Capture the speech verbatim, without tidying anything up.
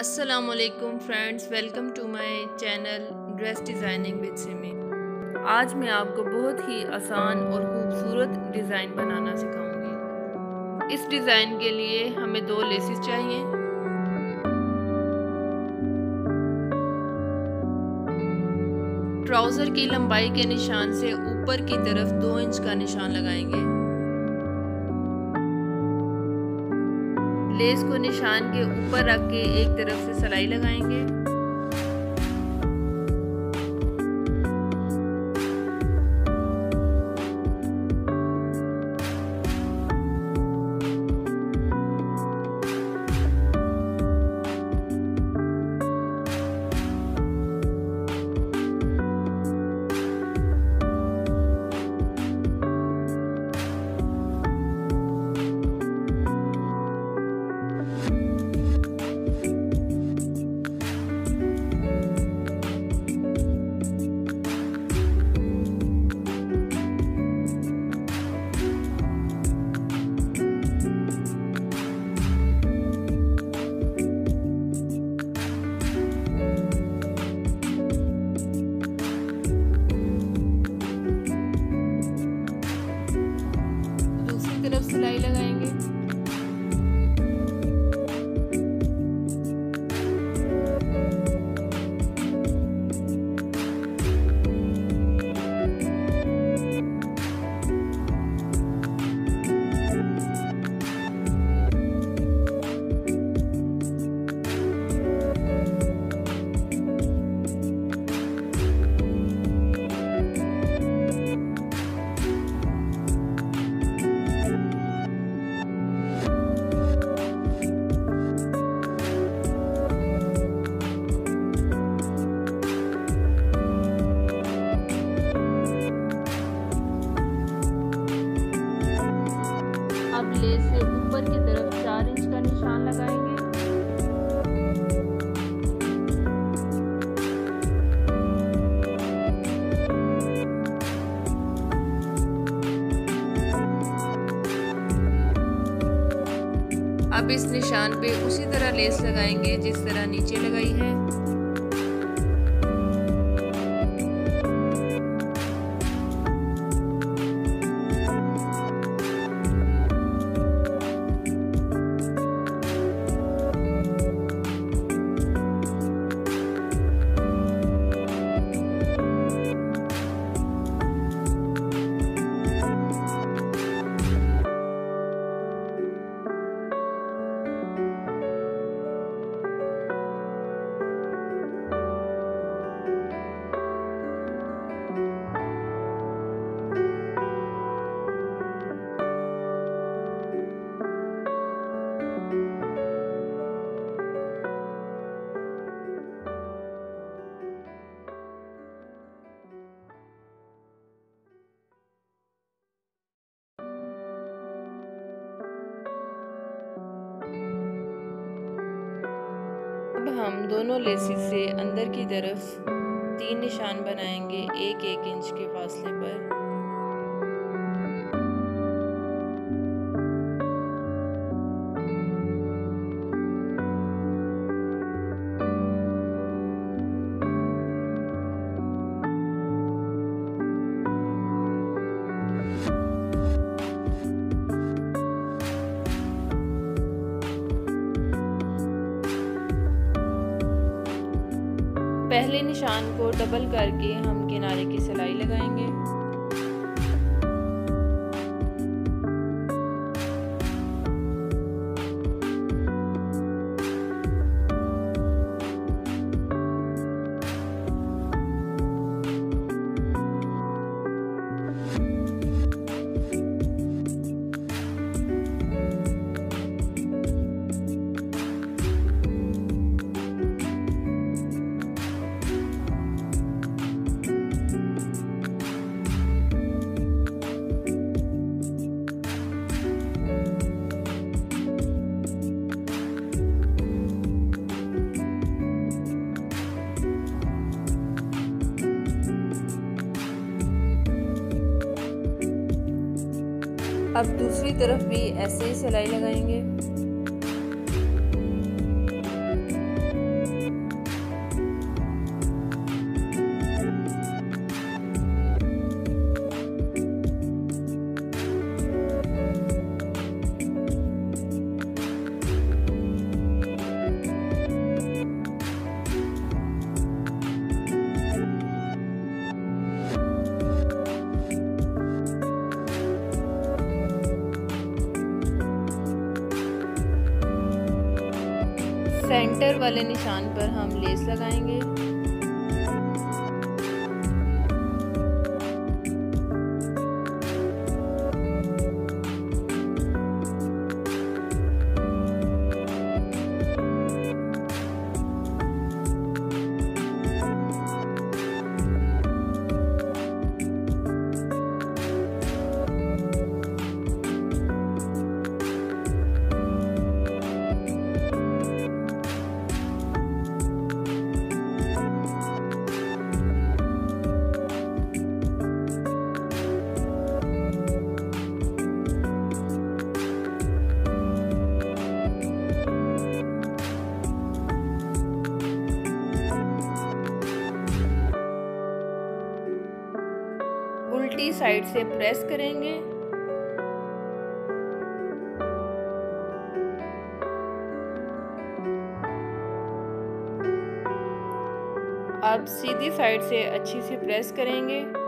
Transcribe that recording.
अस्सलामुअलैकुम friends, welcome to my channel dress designing with Simi. आज मैं आपको बहुत ही आसान और खूबसूरत डिज़ाइन बनाना सिखाऊंगी। इस डिज़ाइन के लिए हमें दो लेसेस चाहिए। ट्राउज़र की लंबाई के निशान से ऊपर की तरफ दो इंच का निशान लगाएंगे। लेस को निशान के ऊपर रख के एक तरफ से सिलाई लगाएंगे। तरफ सिलाई लगाएंगे। अब लेस से ऊपर की तरफ चार इंच का निशान लगाएंगे। अब इस निशान पे उसी तरह लेस लगाएंगे जिस तरह नीचे लगाई है। अब हम दोनों लेसेस से अंदर की तरफ तीन निशान बनाएंगे एक एक इंच के फासले पर। पहले निशान को डबल करके हम किनारे की सिलाई लगाएंगे। अब दूसरी तरफ भी ऐसे ही सिलाई लगाएंगे। सेंटर वाले निशान पर हम लेस लगाएंगे। उल्टी साइड से प्रेस करेंगे। अब सीधी साइड से अच्छी से प्रेस करेंगे।